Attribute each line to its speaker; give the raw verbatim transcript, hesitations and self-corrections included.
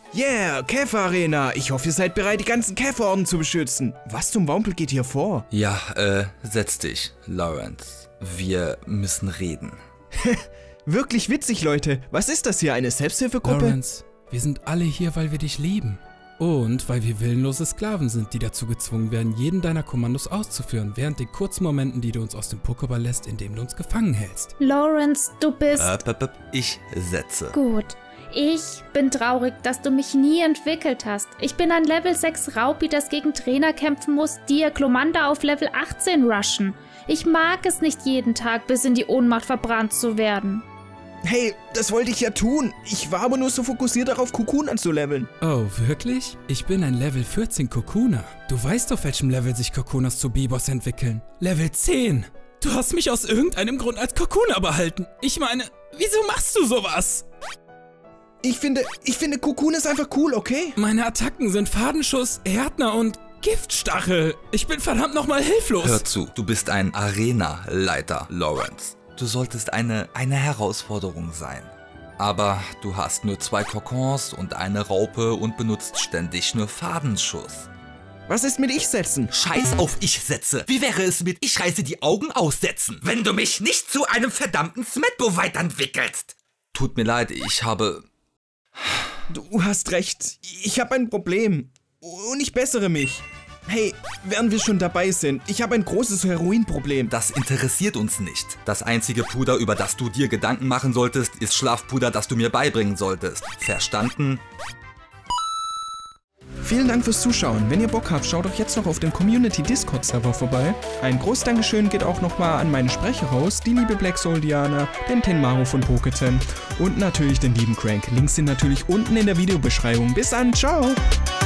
Speaker 1: Yeah, Käfer-Arena. Ich hoffe, ihr seid bereit, die ganzen Käferorden zu beschützen. Was zum Wampel geht hier vor?
Speaker 2: Ja, äh, setz dich, Lawrence. Wir müssen reden.
Speaker 1: Wirklich witzig, Leute. Was ist das hier, eine Selbsthilfegruppe?
Speaker 3: Lawrence, wir sind alle hier, weil wir dich lieben. Und weil wir willenlose Sklaven sind, die dazu gezwungen werden, jeden deiner Kommandos auszuführen, während den kurzen Momenten, die du uns aus dem Pokéball lässt, indem du uns gefangen hältst.
Speaker 4: Lawrence, du bist...
Speaker 2: Äh, p -p ich setze.
Speaker 4: Gut. Ich bin traurig, dass du mich nie entwickelt hast. Ich bin ein Level sechs Raupi, das gegen Trainer kämpfen muss, die ihr Glomanda auf Level achtzehn rushen. Ich mag es nicht jeden Tag bis in die Ohnmacht verbrannt zu werden.
Speaker 1: Hey, das wollte ich ja tun. Ich war aber nur so fokussiert darauf, Cocoon anzuleveln.
Speaker 3: Oh, wirklich? Ich bin ein Level vierzehn Kokuna. Du weißt auf welchem Level sich Kokunas zu B-Boss entwickeln. Level zehn. Du hast mich aus irgendeinem Grund als Kokuna behalten. Ich meine, wieso machst du sowas?
Speaker 1: Ich finde, ich finde, Cocoon ist einfach cool, okay?
Speaker 3: Meine Attacken sind Fadenschuss, Erdner und Giftstachel. Ich bin verdammt nochmal hilflos.
Speaker 2: Hör zu, du bist ein Arena-Leiter, Lawrence. Du solltest eine, eine Herausforderung sein. Aber du hast nur zwei Kokons und eine Raupe und benutzt ständig nur Fadenschuss.
Speaker 1: Was ist mit Ich-Setzen?
Speaker 2: Scheiß auf Ich-Setze. Wie wäre es mit Ich reiße die Augen aussetzen, wenn du mich nicht zu einem verdammten Smetbo weiterentwickelst? Tut mir leid, ich habe...
Speaker 1: Du hast recht. Ich habe ein Problem. Und ich bessere mich. Hey, während wir schon dabei sind, ich habe ein großes Heroinproblem.
Speaker 2: Das interessiert uns nicht. Das einzige Puder, über das du dir Gedanken machen solltest, ist Schlafpuder, das du mir beibringen solltest. Verstanden?
Speaker 1: Vielen Dank fürs Zuschauen. Wenn ihr Bock habt, schaut doch jetzt noch auf dem Community-Discord-Server vorbei. Ein großes Dankeschön geht auch nochmal an meine Sprecher raus, die liebe Black Soul Diana, den Tenmaru von Poketen und natürlich den lieben Crank. Links sind natürlich unten in der Videobeschreibung. Bis dann, ciao!